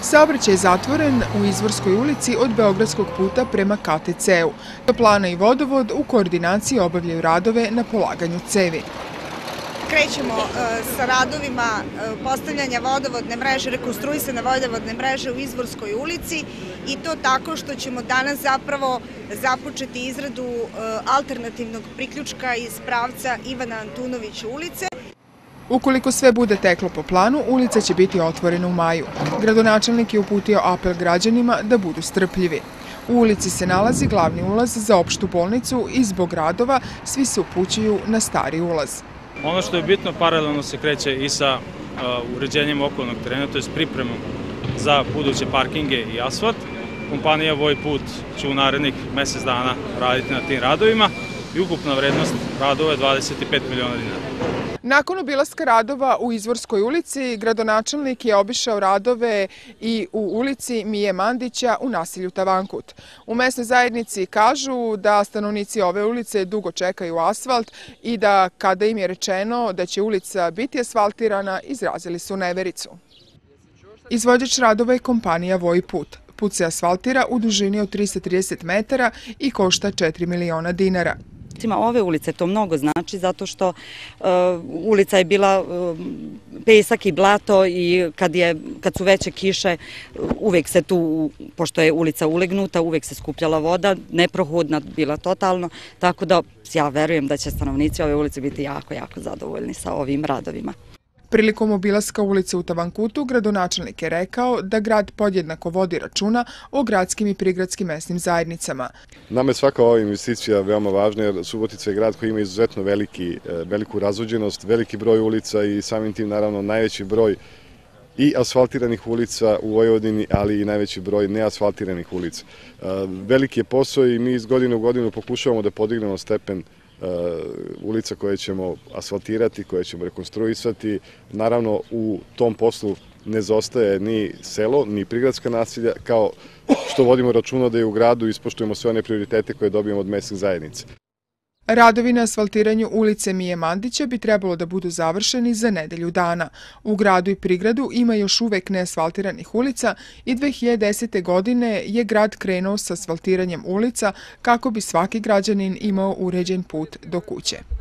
Saobraćaj je zatvoren u Izvorskoj ulici od Beogradskog puta prema KTC-u. Toplana i vodovod u koordinaciji obavljaju radove na polaganju cevi. Krećemo sa radovima postavljanja vodovodne mreže, rekonstruisane vodovodne mreže u Izvorskoj ulici i to tako što ćemo danas zapravo započeti izradu alternativnog priključka iz pravca Ivana Antunovića ulice. Ukoliko sve bude teklo po planu, ulica će biti otvorena u maju. Gradonačelnik je uputio apel građanima da budu strpljivi. U ulici se nalazi glavni ulaz za opštu bolnicu i zbog radova svi se upućuju na stari ulaz. Ono što je bitno, paralelno se kreće i sa uređenjem okolnog terena, to je s pripremom za buduće parkinge i asfalt. Kompanija Vojput će u narednih mesec dana raditi na tim radovima i ukupna vrednost radova je 25 miliona dinara. Nakon obilaska radova u Izvorskoj ulici, gradonačelnik je obišao radove i u ulici Mije Mandića u naselju Tavankut. U mesnoj zajednici kažu da stanovnici ove ulice dugo čekaju asfalt i da kada im je rečeno da će ulica biti asfaltirana, izrazili su nevericu. Izvođač radova je kompanija Vojput. Put se asfaltira u dužini od 330 metara i košta 4 miliona dinara. Ove ulice to mnogo znači zato što ulica je bila pesak i blato i kad su veće kiše uvek se tu, pošto je ulica ulegnuta, uvek se skupljala voda, neprohodna bila totalno, tako da ja verujem da će stanovnici ove ulice biti jako, jako zadovoljni sa ovim radovima. Prilikom obilaska ulice u Tavankutu, gradonačelnik je rekao da grad podjednako vodi računa o gradskim i prigradskim mesnim zajednicama. Nama je svaka ova investicija veoma važna jer Subotica je grad koji ima izuzetno veliku razvođenost, veliki broj ulica i samim tim naravno najveći broj i asfaltiranih ulica u Vojvodini, ali i najveći broj neasfaltiranih ulica. Veliki je posao i mi iz godine u godinu pokušavamo da podignemo stepen ulica koje ćemo asfaltirati, koje ćemo rekonstruisati. Naravno, u tom poslu ne zostaje ni selo, ni prigradska naselja, kao što vodimo računa da i u gradu ispoštujemo sve one prioritete koje dobijemo od mesnih zajednica. Radovi na asfaltiranju ulice Mije Mandića bi trebalo da budu završeni za nedelju dana. U gradu i prigradu ima još uvek neasfaltiranih ulica i 2010. godine je grad krenuo sa asfaltiranjem ulica kako bi svaki građanin imao uređen put do kuće.